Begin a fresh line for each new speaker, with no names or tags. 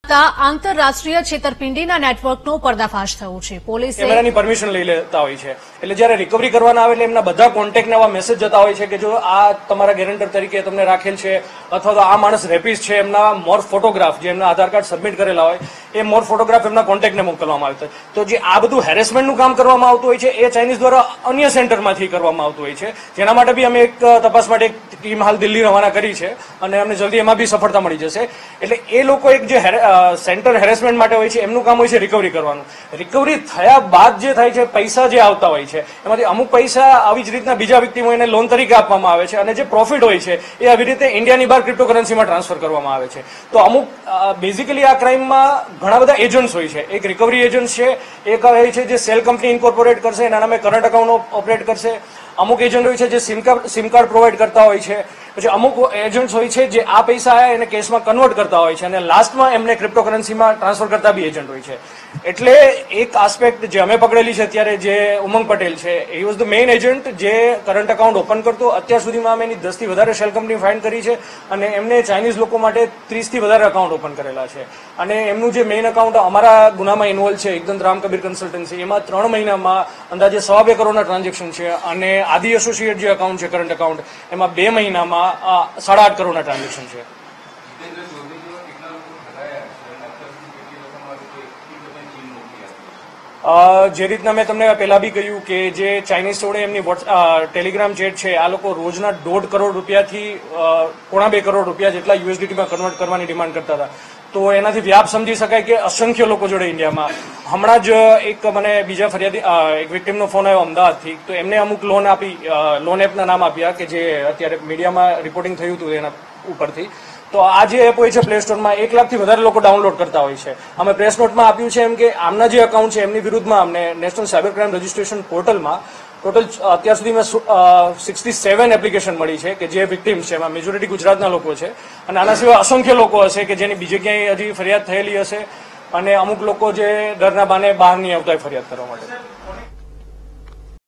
આપતા આંતરરાષ્ટ્રીય છેતરપિંડીના નેટવર્કનો પર્દાફાશ થયો છે। પોલીસે
કેમેરાની પરમિશન લઈ લેતા હોય છે, એટલે જ્યારે રિકવરી કરવાના આવે એટલે એમના બધા કોન્ટેક્ટને એવા મેસેજ જતા હોય છે કે જો આ તમારા ગેરંટર તરીકે તમને રાખેલ છે અથવા તો આ માણસ રેપિસ્ટ છે, એમના મોર ફોટોગ્રાફ જે એમના આધાર કાર્ડ સબમિટ કરેલા હોય એ મોર ફોટોગ્રાફ એમના કોન્ટેક્ટને મોકલવામાં આવે છે। તો જે આ બધું હેરેસમેન્ટનું કામ કરવામાં આવતું હોય છે એ ચાઇનીઝ દ્વારા અન્ય સેન્ટરમાંથી કરવામાં આવતું હોય છે, જેના માટે બી અમે એક તપાસ માટે એક ટીમ હાલ દિલ્હી રવાના કરી છે અને અમને જલ્દી એમાં બી સફળતા મળી જશે। એટલે એ લોકો એક જે સેન્ટર હેરેસમેન્ટ માટે હોય છે એમનું કામ હોય છે રિકવરી કરવાનું। રિકવરી થયા બાદ જે થાય છે પૈસા જે આવતા હોય છે એમાંથી અમુક પૈસા આવી જ રીતના બીજા વ્યક્તિઓને લોન તરીકે આપવામાં આવે છે અને જે પ્રોફિટ હોય છે એ આવી રીતે ઇન્ડિયાની બહાર ક્રિપ્ટોકરન્સીમાં ટ્રાન્સફર કરવામાં આવે છે। તો અમુક બેઝિકલી આ ક્રાઇમમાં ઘણા બધા એજન્ટ્સ હોય છે, એક રિકવરી એજન્ટ છે, એક હોય છે જે સેલ કંપની ઇન્કોર્પોરેટ કરશે, એના નામે કરંટ એકાઉન્ટ ઓપરેટ કરશે, અમુક એજન્ટ હોય છે જે સિમ કાર્ડ પ્રોવાઈડ કરતા હોય છે, પછી અમુક એજન્ટ્સ હોય છે જે આ પૈસા આયા એને કેશમાં કન્વર્ટ કરતા હોય છે અને લાસ્ટમાં એમને ક્રિપ્ટોકરન્સીમાં ટ્રાન્સફર કરતા બી એજન્ટ હોય છે। એટલે એક આસ્પેક્ટ જે અમે પકડેલી છે અત્યારે જે ઉમંગ પટેલ છે એ વોઝ ધ મેઇન એજન્ટ જે કરંટ એકાઉન્ટ ઓપન કરતો। અત્યાર સુધીમાં અમે એની 10 થી વધારે શેલ કંપની ફાઇન્ડ કરી છે અને એમને ચાઇનીઝ લોકો માટે 30 થી વધારે એકાઉન્ટ ઓપન કરેલા છે અને એમનું જે મેઇન એકાઉન્ટ અમારા ગુનામાં ઇન્વોલ્વ છે એકદમ રામ કબીર કન્સલ્ટન્સી, એમાં 3 મહિનામાં અંદાજે 2.25 કરોડના ટ્રાન્ઝેક્શન છે અને આદિ એસોસિએટ જે એકાઉન્ટ છે કરંટ એકાઉન્ટ એમાં 2 મહિનામાં 8.5 કરોડના ટ્રાન્ઝેક્શન છે। જે રીતના મેં તમને પહેલા બી કહ્યું કે જે ચાઇનીઝ જોડે એમની ટેલિગ્રામ ચેટ છે આ લોકો રોજના 1.5 કરોડ રૂપિયાથી 1.25 કરોડ રૂપિયા જેટલા યુએસડીટીમાં કન્વર્ટ કરવાની ડિમાન્ડ કરતા હતા। તો એનાથી વ્યાપ સમજી શકાય કે અસંખ્ય લોકો જોડે ઇન્ડિયામાં। હમણાં જ એક મને બીજા ફરિયાદી એક વિક્ટિમનો ફોન આવ્યો અમદાવાદથી, તો એમને અમુક લોન આપી, લોન એપના નામ આપ્યા કે જે અત્યારે મીડિયામાં રિપોર્ટિંગ થયું હતું એના ઉપરથી। તો આ જે એપ હોય છે પ્લે સ્ટોરમાં 1 લાખથી વધારે લોકો ડાઉનલોડ કરતા હોય છે। અમે પ્રેસ નોટમાં આપ્યું છે એમ કે આમના જે એકાઉન્ટ છે એમની વિરુદ્ધમાં અમને નેશનલ સાયબર ક્રાઇમ રજિસ્ટ્રેશન પોર્ટલમાં ટોટલ અત્યાર સુધીમાં 67 એપ્લિકેશન મળી છે કે જે વિક્ટિમ છે એમાં મેજોરિટી ગુજરાતના લોકો છે અને આના સિવાય અસંખ્ય લોકો હશે કે જેની બીજે ક્યાંય હજી ફરિયાદ થયેલી હશે અને અમુક લોકો જે ડરના બાને બહાર નહીં આવતા ફરિયાદ કરવા માટે।